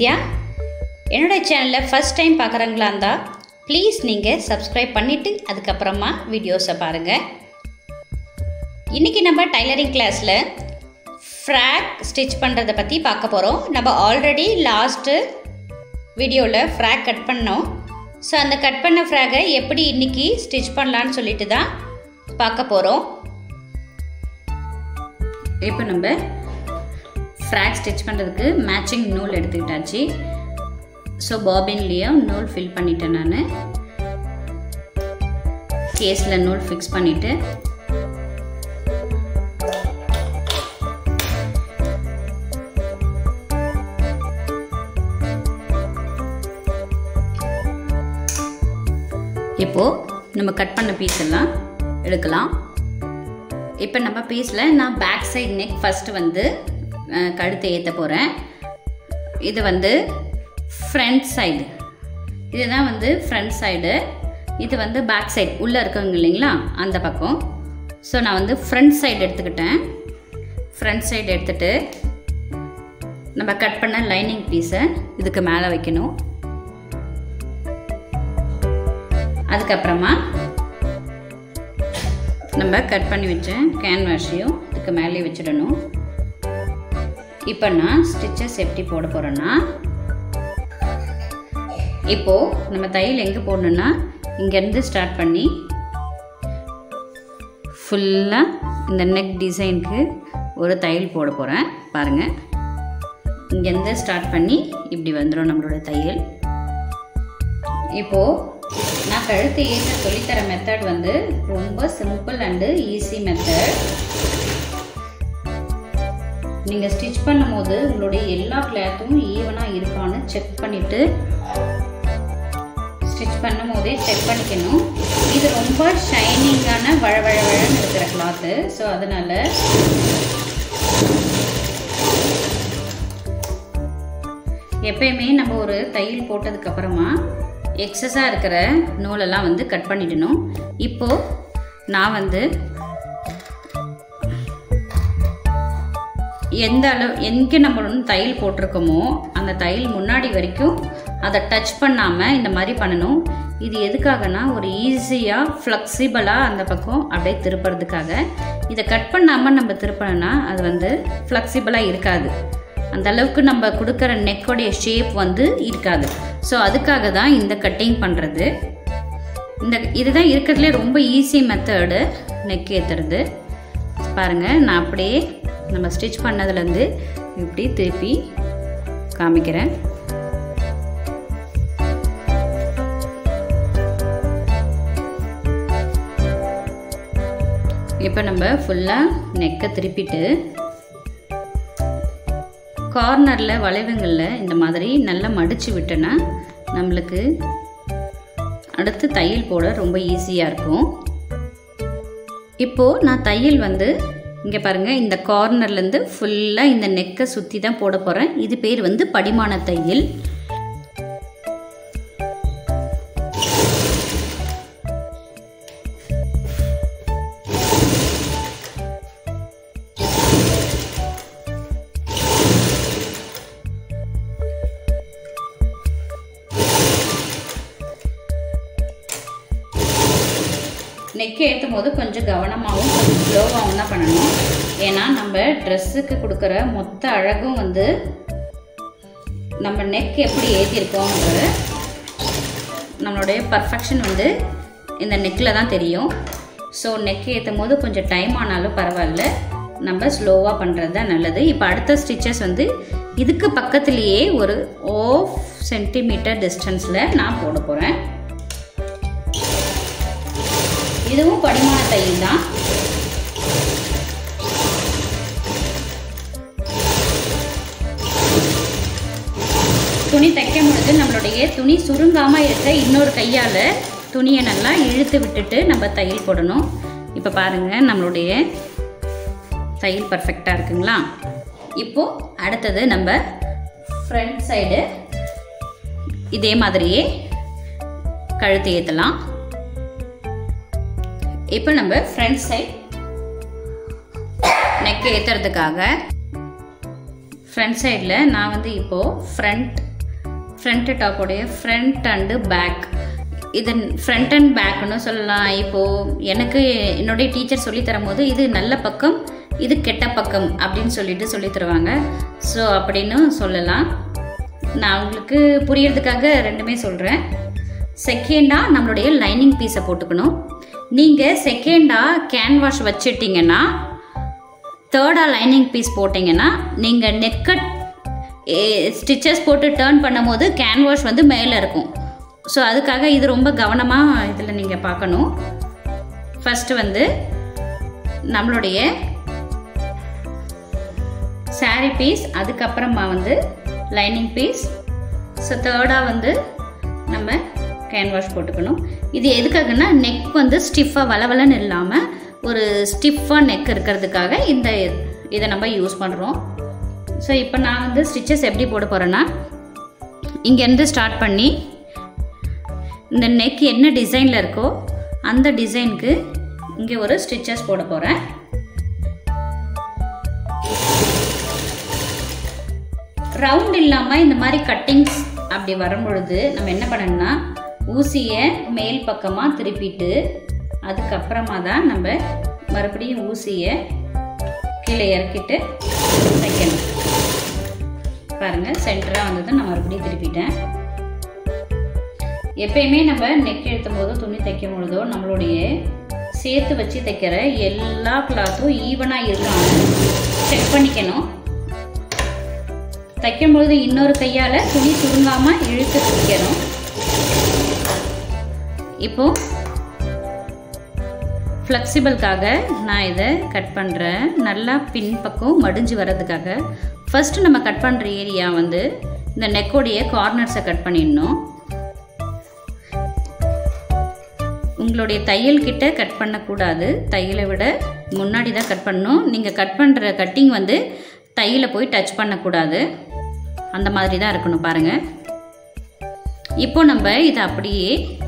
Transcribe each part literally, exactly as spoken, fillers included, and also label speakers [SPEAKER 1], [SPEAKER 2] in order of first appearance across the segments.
[SPEAKER 1] வித்யா. என்னோட சேனலில் first time பார்க்குறவங்களா இருந்தால் ப்ளீஸ் நீங்கள் சப்ஸ்கிரைப் பண்ணிவிட்டு அதுக்கப்புறமா வீடியோஸை பாருங்கள். இன்றைக்கி நம்ம டைலரிங் கிளாஸில் ஃப்ராக் ஸ்டிச் பண்ணுறதை பற்றி பார்க்க போகிறோம். நம்ம ஆல்ரெடி லாஸ்ட்டு வீடியோவில் ஃப்ராக் கட் பண்ணோம். ஸோ அந்த கட் பண்ண ஃப்ராகை எப்படி இன்றைக்கி ஸ்டிச் பண்ணலான்னு சொல்லிட்டு தான் பார்க்க போகிறோம். இப்போ நம்ம ஃப்ராக் ஸ்டிச் பண்ணுறதுக்கு மேட்சிங் நூல் எடுத்துக்கிட்டாச்சு. ஸோ பாபின்லேயும் நூல் ஃபில் பண்ணிட்டேன். நான் கேஸில் நூல் ஃபிக்ஸ் பண்ணிவிட்டு இப்போது நம்ம கட் பண்ண பீஸ் எல்லாம் எடுக்கலாம். இப்போ நம்ம பீஸில் நான் பேக் சைடு நெக் ஃபஸ்ட்டு வந்து கழுத்தை ஏற்ற போகிறேன். இது வந்து ஃப்ரண்ட் சைடு, இதுதான் வந்து ஃப்ரண்ட் சைடு. இது வந்து பேக் சைடு உள்ளே இருக்குங்க இல்லைங்களா, அந்த பக்கம். ஸோ நான் வந்து ஃப்ரண்ட் சைடு எடுத்துக்கிட்டேன். ஃப்ரண்ட் சைடு எடுத்துகிட்டு நம்ம கட் பண்ண லைனிங் பீஸை இதுக்கு மேலே வைக்கணும். அதுக்கப்புறமா நம்ம கட் பண்ணி வச்ச கேன்வாஷையும் இதுக்கு மேலே வச்சிடணும். இப்போ நான் ஸ்டிச்சஸ் எப்படி போட போகிறேன்னா, இப்போது நம்ம தையல் எங்கே போடணுன்னா இங்கேருந்து ஸ்டார்ட் பண்ணி ஃபுல்லாக இந்த நெக் டிசைனுக்கு ஒரு தையல் போட போகிறேன். பாருங்கள், இங்கேருந்து ஸ்டார்ட் பண்ணி இப்படி வந்துடும் நம்மளோட தையல். இப்போது நான் கழுத்து ஏற்ற சொல்லித்தர மெத்தட் வந்து ரொம்ப சிம்பிள் அண்டு ஈஸி மெத்தட். நீங்கள் ஸ்டிச் பண்ணும் போது உங்களுடைய எல்லா கிளாத்தும் ஈவனாக இருக்கான்னு செக் பண்ணிவிட்டு ஸ்டிச் பண்ணும் போதே செக் பண்ணிக்கணும். இது ரொம்ப ஷைனிங்கான வழவழவழன்னு இருக்கிற கிளாத்து. ஸோ அதனால் எப்பயுமே நம்ம ஒரு தையல் போட்டதுக்கப்புறமா எக்ஸஸாக இருக்கிற நூலெல்லாம் வந்து கட் பண்ணிடணும். இப்போது நான் வந்து எந்த அளவு எங்கே நம்ம வந்து தையல் போட்டிருக்கோமோ அந்த தையல் முன்னாடி வரைக்கும் அதை டச் பண்ணாமல் இந்த மாதிரி பண்ணணும். இது எதுக்காகனா ஒரு ஈஸியாக ஃப்ளெக்சிபிளாக அந்த பக்கம் அப்படியே திருப்புறதுக்காக. இதை கட் பண்ணாமல் நம்ம திருப்பினோன்னா அது வந்து ஃப்ளெக்சிபிளாக இருக்காது. அந்த அளவுக்கு நம்ம கொடுக்குற நெக்கோடைய ஷேப் வந்து இருக்காது. ஸோ அதுக்காக தான் இந்த கட்டிங் பண்ணுறது. இந்த இதுதான் இருக்கிறதுலே ரொம்ப ஈஸி மெத்தடு நெக் ஏற்றுறது. பாருங்கள், நான் அப்படியே நம்ம ஸ்டிச் பண்ணதுலேருந்து இப்படி திருப்பி காமிக்கிறேன். இப்போ நம்ம ஃபுல்லாக நெக்கை திருப்பிட்டு கார்னரில் வளைவுங்களில் இந்த மாதிரி நல்லா மடித்து விட்டோன்னா நம்மளுக்கு அடுத்து தையல் போட ரொம்ப ஈஸியாக இருக்கும். இப்போது நான் தையல் வந்து இங்கே பாருங்கள், இந்த கார்னர்லேருந்து ஃபுல்லாக இந்த நெக்கை சுற்றி தான் போட போகிறேன். இது பேர் வந்து படிமான தையல். நெக்கை ஏற்றும் போது கொஞ்சம் கவனமாகவும் கொஞ்சம் ஸ்லோவாகவும் தான் பண்ணணும். ஏன்னா நம்ம ட்ரெஸ்ஸுக்கு கொடுக்குற மொத்த அழகும் வந்து நம்ம நெக் எப்படி ஏற்றிருக்கோங்கிற நம்மளுடைய பர்ஃபெக்ஷன் வந்து இந்த நெக்கில் தான் தெரியும். ஸோ நெக் ஏற்றும் போது கொஞ்சம் டைம் ஆனாலும் பரவாயில்ல, நம்ம ஸ்லோவாக பண்ணுறது தான் நல்லது. இப்போ அடுத்த ஸ்டிச்சஸ் வந்து இதுக்கு பக்கத்துலேயே ஒரு ஆஃப் சென்டிமீட்டர் டிஸ்டன்ஸில் நான் போட போகிறேன். இதுவும் படிமான தையல் தான். துணி தைக்கும் பொழுது நம்மளுடைய துணி சுருங்காமல் இருக்க இன்னொரு கையால் துணியை நல்லா இழுத்து விட்டுட்டு நம்ம தையல் போடணும். இப்போ பாருங்கள், நம்மளுடைய தையல் பர்ஃபெக்டாக இருக்குங்களா. இப்போது அடுத்தது நம்ம ஃப்ரண்ட் சைடு இதே மாதிரியே கழுத்து ஏற்றலாம். இப்போ நம்ம ஃப்ரண்ட் சைடு நெக் ஏற்றுறதுக்காக ஃப்ரண்ட் சைடில் நான் வந்து இப்போது ஃப்ரண்ட் ஃப்ரண்ட் டாப்போடைய ஃப்ரண்ட் அண்டு பேக், இதன் ஃப்ரண்ட் அண்ட் பேக்குன்னு சொல்லலாம். இப்போது எனக்கு என்னுடைய டீச்சர் சொல்லி தரும்போது இது நல்ல பக்கம், இது கெட்ட பக்கம் அப்படின்னு சொல்லிட்டு சொல்லி தருவாங்க. ஸோ அப்படின்னு சொல்லலாம். நான் உங்களுக்கு புரியறதுக்காக ரெண்டுமே சொல்கிறேன். செகண்டாக நம்மளுடைய லைனிங் பீஸை போட்டுக்கணும். நீங்கள் செகண்டாக கேன்வாஷ் வச்சிட்டிங்கன்னா, தேர்டாக லைனிங் பீஸ் போட்டிங்கன்னா நீங்கள் நெக்கை ஸ்டிச்சஸ் போட்டு டர்ன் பண்ணும் போது கேன்வாஷ் வந்து மேலே இருக்கும். ஸோ அதுக்காக இது ரொம்ப கவனமாக இதில் நீங்கள் பார்க்கணும். ஃபஸ்ட்டு வந்து நம்மளுடைய சாரீ பீஸ், அதுக்கப்புறமா வந்து லைனிங் பீஸ், ஸோ தேர்டாக வந்து நம்ம கேன்வாஷ் போட்டுக்கணும். இது எதுக்காகனா நெக் வந்து ஸ்டிஃபாக வளவலன்னு இல்லாமல் ஒரு ஸ்டிஃபாக நெக் இருக்கிறதுக்காக இந்த இதை நம்ம யூஸ் பண்ணுறோம். ஸோ இப்போ நான் வந்து ஸ்டிச்சஸ் எப்படி போட போகிறேன்னா, இங்கேருந்து ஸ்டார்ட் பண்ணி இந்த நெக் என்ன டிசைனில் இருக்கோ அந்த டிசைனுக்கு இங்கே ஒரு ஸ்டிச்சஸ் போட போகிறேன். ரவுண்ட் இல்லாமல் இந்த மாதிரி கட்டிங்ஸ் அப்படி வரும்பொழுது நம்ம என்ன பண்ணணும்னா, ஊசியை மேல் பக்கமாக திருப்பிட்டு அதுக்கப்புறமா தான் நம்ம மறுபடியும் ஊசியை கீழே இறக்கிட்டு தைக்கணும். பாருங்கள், சென்டராக வந்தது. நான் மறுபடியும் திருப்பிட்டேன். எப்பயுமே நம்ம நெக் எழுத்தும் போதோ துணி தைக்கும் பொழுதோ நம்மளுடைய சேர்த்து வச்சு தைக்கிற எல்லா கிளாத்தும் ஈவனாக இருக்கான்னு செக் பண்ணிக்கணும். தைக்கும் பொழுது இன்னொரு கையால் துணி சுருங்காமல் இழுத்து தைக்கணும். இப்போ ஃப்ளெக்சிபிள்காக நான் இதை கட் பண்ணுறேன். நல்லா பின்பக்கம் மடிஞ்சு வர்றதுக்காக ஃபஸ்ட்டு நம்ம கட் பண்ணுற ஏரியா வந்து இந்த நெக்கோடைய கார்னர்ஸை கட் பண்ணிடணும். உங்களுடைய தையல் கிட்ட கட் பண்ணக்கூடாது, தையலை விட முன்னாடி தான் கட் பண்ணணும். நீங்கள் கட் பண்ணுற கட்டிங் வந்து தையலை போய் டச் பண்ணக்கூடாது, அந்த மாதிரி தான் இருக்கணும். பாருங்கள், இப்போ நம்ம இதை அப்படியே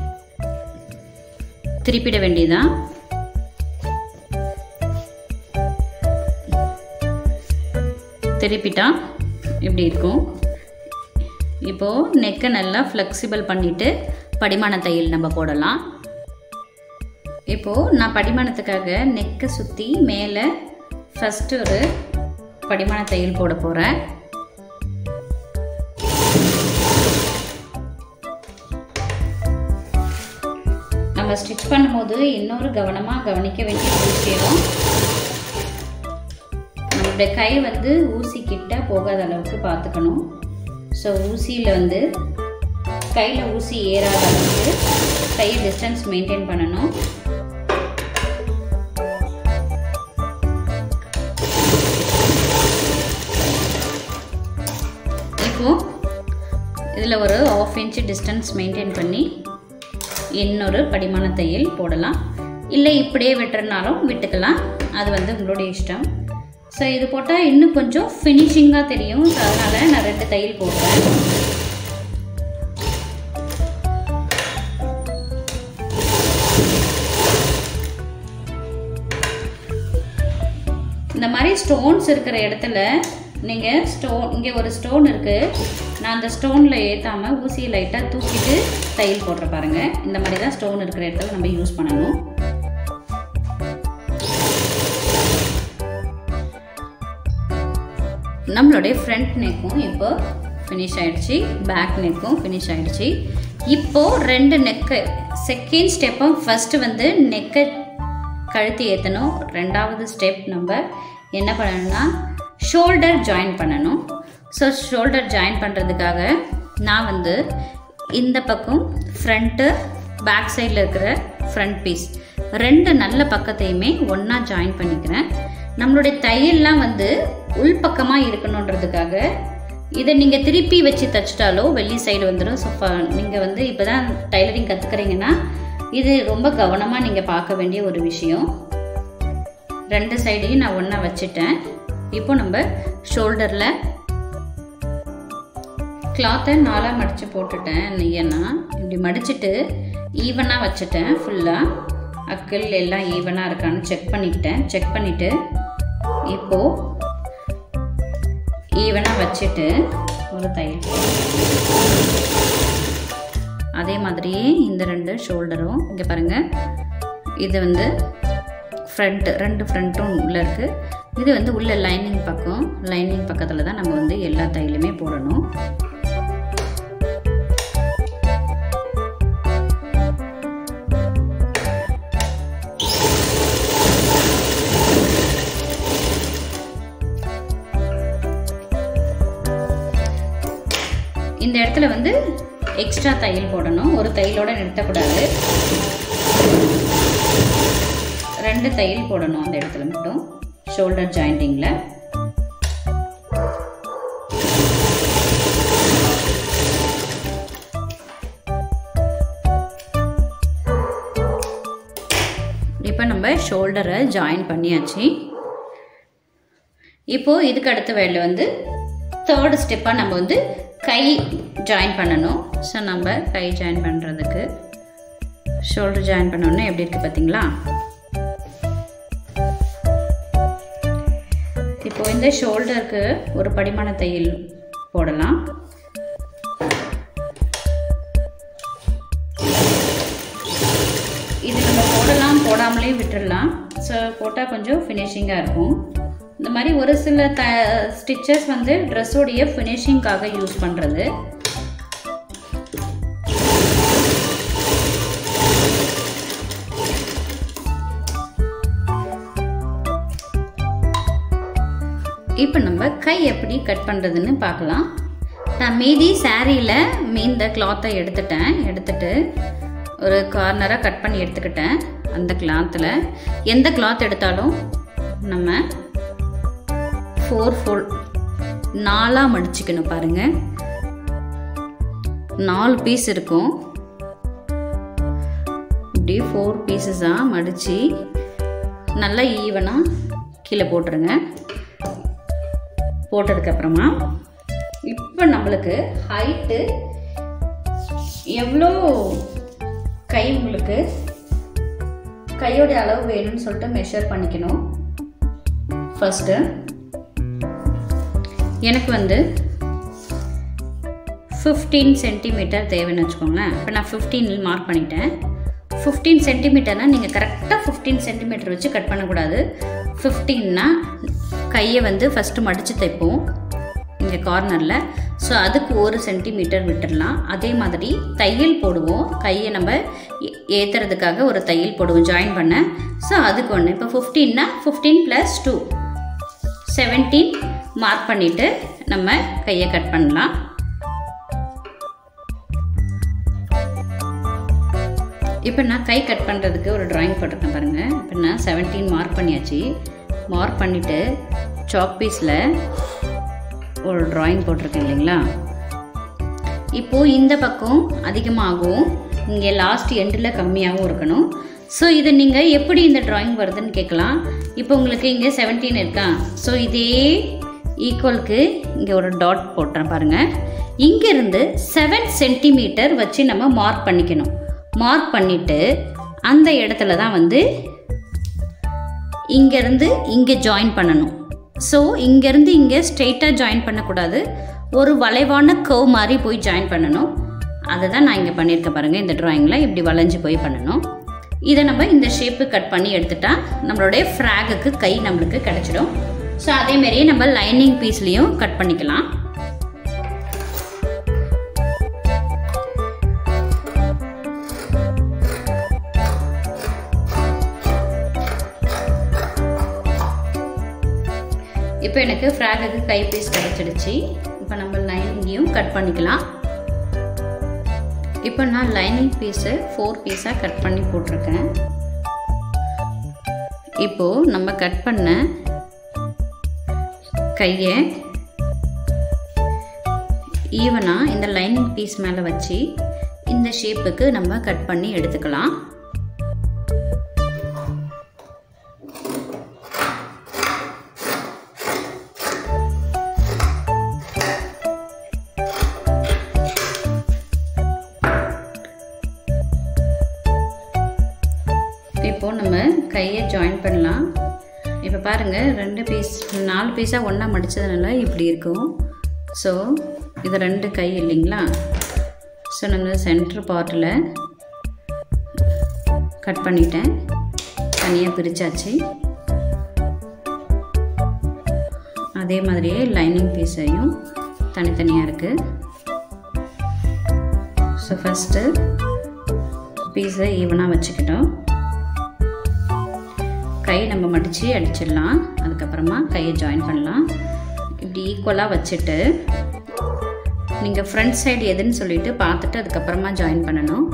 [SPEAKER 1] திருப்பிட வேண்டியதான். திருப்பிட்டா இப்படி இருக்கும். இப்போது நெக்கை நல்லா ஃப்ளெக்சிபிள் பண்ணிவிட்டு படிமான தையல் நம்ம போடலாம். இப்போது நான் படிமானத்துக்காக நெக்கை சுற்றி மேலே ஃபஸ்ட்டு ஒரு படிமான தையல் போட போகிறேன். நம்ம ஸ்டிச் பண்ணும்போது இன்னொரு கவனமாக கவனிக்க வேண்டிய விஷயம், நம்மளுடைய கை வந்து ஊசி கிட்ட போகாத அளவுக்கு பார்த்துக்கணும். ஸோ ஊசியில் வந்து கையில் ஊசி ஏறாத அளவுக்கு கை டிஸ்டன்ஸ் மெயின்டைன் பண்ணணும். இப்போது இதில் ஒரு ஆஃப் இன்ச்சு டிஸ்டன்ஸ் மெயின்டைன் பண்ணி இன்னொரு படிமான தையல் போடலாம். இல்லை இப்படியே விட்டுறனாலும் விட்டுக்கலாம், அது வந்து உங்களுடைய இஷ்டம். ஸோ இது போட்டால் இன்னும் கொஞ்சம் ஃபினிஷிங்காக தெரியும். ஸோ அதனால் நான் ரெண்டு தையல் போடுறேன். இந்த மாதிரி ஸ்டோன்ஸ் இருக்கிற இடத்துல நீங்கள் ஸ்டோன், இங்கே ஒரு ஸ்டோன் இருக்குது, நான் அந்த ஸ்டோனில் ஏற்றாமல் ஊசியை லைட்டாக தூக்கிட்டு தையல் போடுற பாருங்கள். இந்த மாதிரி தான் ஸ்டோன் இருக்கிற இடத்துல நம்ம யூஸ் பண்ணணும். நம்மளுடைய ஃப்ரண்ட் நெக்கும் இப்போ ஃபினிஷ் ஆகிடுச்சு, பேக் நெக்கும் ஃபினிஷ் ஆகிடுச்சு. இப்போது ரெண்டு நெக்கு செகண்ட் ஸ்டெப்பும், ஃபஸ்ட்டு வந்து நெக்கை கழுத்து ஏற்றணும். ரெண்டாவது ஸ்டெப் நம்ம என்ன பண்ணணும்னா ஷோல்டர் ஜாயின் பண்ணணும். ஸோ ஷோல்டர் ஜாயின் பண்ணுறதுக்காக நான் வந்து இந்த பக்கம் ஃப்ரண்ட்டு, பேக் சைடில் இருக்கிற ஃப்ரண்ட் பீஸ் ரெண்டு நல்ல பக்கத்தையுமே ஒன்றா ஜாயின் பண்ணிக்கிறேன். நம்மளுடைய தையல்லாம் வந்து உள்பக்கமாக இருக்கணுன்றதுக்காக இதை நீங்கள் திருப்பி வச்சு தைச்சிட்டாலோ வெளி சைடு வந்துடும். ஸோ நீங்கள் வந்து இப்போ தான் டைலரிங் கற்றுக்குறீங்கன்னா இது ரொம்ப கவனமாக நீங்கள் பார்க்க வேண்டிய ஒரு விஷயம். ரெண்டு சைடையும் நான் ஒன்றா வச்சுட்டேன். இப்போ நம்ம ஷோல்டரில் கிளாத்தை நாலாக மடித்து போட்டுட்டேன். ஏன்னா இப்படி மடிச்சுட்டு ஈவனாக வச்சுட்டேன். ஃபுல்லாக அக்கிள் எல்லாம் ஈவனாக இருக்கான்னு செக் பண்ணிக்கிட்டேன். செக் பண்ணிவிட்டு இப்போது ஈவனாக வச்சுட்டு ஒரு தையல் அதே மாதிரியே இந்த ரெண்டு ஷோல்டரும் இங்கே பாருங்கள், இது வந்து ஃப்ரண்ட்டு, ரெண்டு ஃப்ரண்ட்டும் உள்ளே இருக்குது. இது வந்து உள்ள லைனிங் பக்கம், லைனிங் பக்கத்தில் தான் நம்ம வந்து எல்லா தையலுமே போடணும். இந்த இடத்துல வந்து எக்ஸ்ட்ரா தையல் போடணும், ஒரு தையலோட நிறுத்தக்கூடாது, ரெண்டு தையல் போடணும் அந்த இடத்துல மட்டும், ஷோல்டர் ஜாயிண்டிங்கில். இப்போ நம்ம ஷோல்டரை ஜாயின் பண்ணியாச்சு. இப்போது இதுக்கு அடுத்த வேலை வந்து தேர்டு ஸ்டெப்பாக நம்ம வந்து கை ஜாயின் பண்ணணும். ஸோ நம்ம கை ஜாயின் பண்ணுறதுக்கு ஷோல்டர் ஜாயின் பண்ணோன்னா எப்படி இருக்குது பார்த்தீங்களா? இப்போது இந்த ஷோல்டருக்கு ஒரு படிமான தையல் போடலாம். இது நம்ம போடலாம், போடாமலே விட்டுடலாம். ஸோ போட்டால் கொஞ்சம் ஃபினிஷிங்காக இருக்கும். இந்த மாதிரி ஒரு சில த ஸ்டிச்சஸ் வந்து ட்ரெஸ்ஸோடைய ஃபினிஷிங்காக யூஸ் பண்ணுறது. இப்போ நம்ம கை எப்படி கட் பண்ணுறதுன்னு பார்க்கலாம். நான் மீதி சாரியில் மீந்த கிளாத்தை எடுத்துட்டேன். எடுத்துட்டு ஒரு கார்னராக கட் பண்ணி எடுத்துக்கிட்டேன். அந்த கிளாத்தில் எந்த கிளாத் எடுத்தாலும் நம்ம ஃபோர் ஃபோல்ட் நாலாக மடிச்சுக்கணும். பாருங்கள், நாலு பீஸ் இருக்கும். இப்படி ஃபோர் பீஸஸாக மடித்து நல்லா ஈவனாக கீழே போட்டுருங்க. போட்டதுக்கப்புறமா இப்போ நம்மளுக்கு ஹைட்டு எவ்வளோ கை உங்களுக்கு கையோட அளவு வேணும்னு சொல்லிட்டு மெஷர் பண்ணிக்கணும். ஃபஸ்ட்டு எனக்கு வந்து ஃபிஃப்டீன் சென்டிமீட்டர் தேவைன்னு வச்சுக்கோங்களேன். இப்போ நான் ஃபிஃப்டீன் மார்க் பண்ணிட்டேன். ஃபிஃப்டீன் சென்டிமீட்டர்னால் நீங்கள் கரெக்டாக ஃபிஃப்டீன் சென்டிமீட்டர் வச்சு கட் பண்ணக்கூடாது. ஃபிஃப்டீன்னா கையை வந்து ஃபஸ்ட்டு மடித்து தைப்போம் இங்கே கார்னரில். ஸோ அதுக்கு ஒரு சென்டிமீட்டர் விட்டுடலாம். அதே மாதிரி தையல் போடுவோம், கையை நம்ம ஏற்றுறதுக்காக ஒரு தையல் போடுவோம் ஜாயின் பண்ண. ஸோ அதுக்கு ஒன்று. இப்போ ஃபிஃப்டீன்னா fifteen plus two seventeen mark பண்ணிவிட்டு நம்ம கையை கட் பண்ணலாம். இப்போ நான் கை கட் பண்ணுறதுக்கு ஒரு ட்ராயிங் போட்டிருக்கேன் பாருங்கள். இப்போ நான் செவன்டீன் மார்க் பண்ணியாச்சு. மார்க் பண்ணிவிட்டு சாக் பீஸில் ஒரு ட்ராயிங் போட்டிருக்கேன் இல்லைங்களா? இப்போது இந்த பக்கம் அதிகமாகவும் இங்கே லாஸ்ட் எண்டில் கம்மியாகவும் இருக்கணும். ஸோ இதை நீங்கள் எப்படி இந்த ட்ராயிங் வருதுன்னு கேட்கலாம். இப்போ உங்களுக்கு இங்கே செவன்டீன் இருக்கா? ஸோ இதே ஈக்குவலுக்கு இங்கே ஒரு டாட் போட்டுறேன் பாருங்கள். இங்கேருந்து செவன் சென்டிமீட்டர் வச்சு நம்ம மார்க் பண்ணிக்கணும். மார்க் பண்ணிவிட்டு அந்த இடத்துல தான் வந்து இங்கேருந்து இங்கே ஜாயின் பண்ணணும். ஸோ இங்கேருந்து இங்கே ஸ்ட்ரெயிட்டாக ஜாயின் பண்ணக்கூடாது, ஒரு வளைவான கர்வ் மாதிரி போய் ஜாயின் பண்ணணும். அதை தான் நான் இங்கே பண்ணியிருக்கேன் பாருங்கள். இந்த ட்ராயிங்கில் இப்படி வளைஞ்சு போய் பண்ணணும். இதை நம்ம இந்த ஷேப்பு கட் பண்ணி எடுத்துட்டா நம்மளுடைய ஃப்ராகுக்கு கை நம்மளுக்கு கிடச்சிடும். ஸோ அதேமாரியே நம்ம லைனிங் பீஸ்லேயும் கட் பண்ணிக்கலாம். இப்போ எனக்கு ஃப்ராகுக்கு கை பீஸ் கிடச்சிடுச்சு. இப்போ நம்ம லைனிங்கையும் கட் பண்ணிக்கலாம். இப்போ நான் லைனிங் பீஸை ஃபோர் பீஸாக கட் பண்ணி போட்டிருக்கேன். இப்போது நம்ம கட் பண்ண கையை ஈவனாக இந்த லைனிங் பீஸ் மேலே வச்சு இந்த ஷேப்புக்கு நம்ம கட் பண்ணி எடுத்துக்கலாம். இப்போ நம்ம கையை ஜாயின் பண்ணலாம். இப்போ பாருங்கள், ரெண்டு பீஸ் நாலு பீஸாக ஒன்றா மடித்ததுனால இப்படி இருக்கும். ஸோ இது ரெண்டு கை இல்லைங்களா? ஸோ நம்ம சென்டர் பார்ட்டில் கட் பண்ணிட்டேன், தனியாக பிரித்தாச்சு. அதே மாதிரியே லைனிங் பீஸையும் தனித்தனியாக இருக்குது. ஸோ ஃபஸ்ட்டு பீஸை ஈவனாக வச்சுக்கிட்டோம். கை நம்ம மடித்து அடிச்சிடலாம். அதுக்கப்புறமா கையை ஜாயின் பண்ணலாம். இப்படி ஈக்குவலாக வச்சுட்டு நீங்கள் ஃப்ரண்ட் சைடு எதுன்னு சொல்லிட்டு பார்த்துட்டு அதுக்கப்புறமா ஜாயின் பண்ணணும்.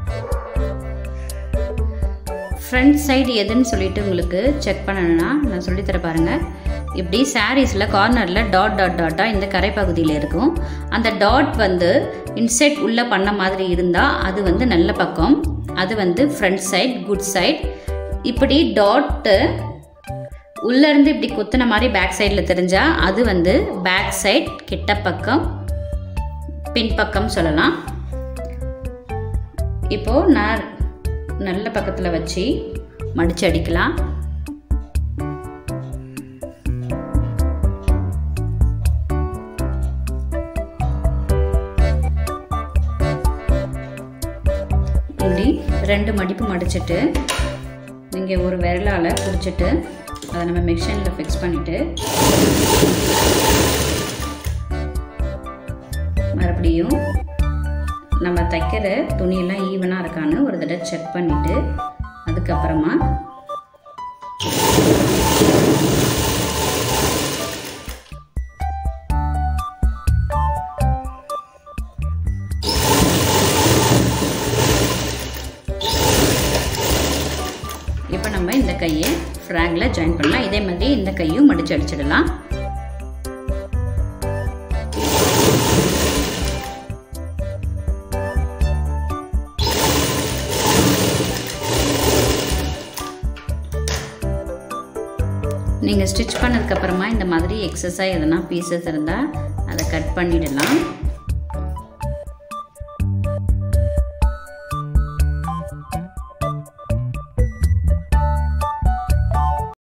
[SPEAKER 1] ஃப்ரண்ட் சைடு எதுன்னு சொல்லிட்டு உங்களுக்கு செக் பண்ணணும்னா நான் சொல்லித்தர பாருங்கள். இப்படி சாரீஸில் கார்னரில் டாட் டாட் டாட்டாக இந்த கரை பகுதியில் இருக்கும். அந்த டாட் வந்து இன்சைட் உள்ளே பண்ண மாதிரி இருந்தால் அது வந்து நல்ல பக்கம், அது வந்து ஃப்ரண்ட் சைட், குட் சைட். இப்படி டாட்டு உள்ளேருந்து இப்படி குத்துன மாதிரி பேக் சைடில் தெரிஞ்சால் அது வந்து பேக் சைட், கிட்ட பக்கம், பின்பக்கம் சொல்லலாம். இப்போது நான் நல்ல பக்கத்தில் வச்சு மடித்து அடிக்கலாம். இப்படி ரெண்டு மடிப்பு மடிச்சுட்டு நீங்கள் ஒரு விரலால் பிடிச்சிட்டு அதை நம்ம மிஷினில் ஃபிக்ஸ் பண்ணிவிட்டு மறுபடியும் நம்ம தைக்கிற துணியெல்லாம் ஈவனாக இருக்கான்னு ஒரு தடவை செக் பண்ணிவிட்டு அதுக்கப்புறமா இப்போ நம்ம இந்த கையை ஃப்ராகில் ஜாயின் பண்ணலாம். இதே மாதிரி இந்த கையும் மடித்து அடிச்சிடலாம். நீங்கள் ஸ்டிச் பண்ணதுக்கப்புறமா இந்த மாதிரி எக்ஸஸாக எதனா பீசஸ் இருந்தால் அதை கட் பண்ணிடலாம்.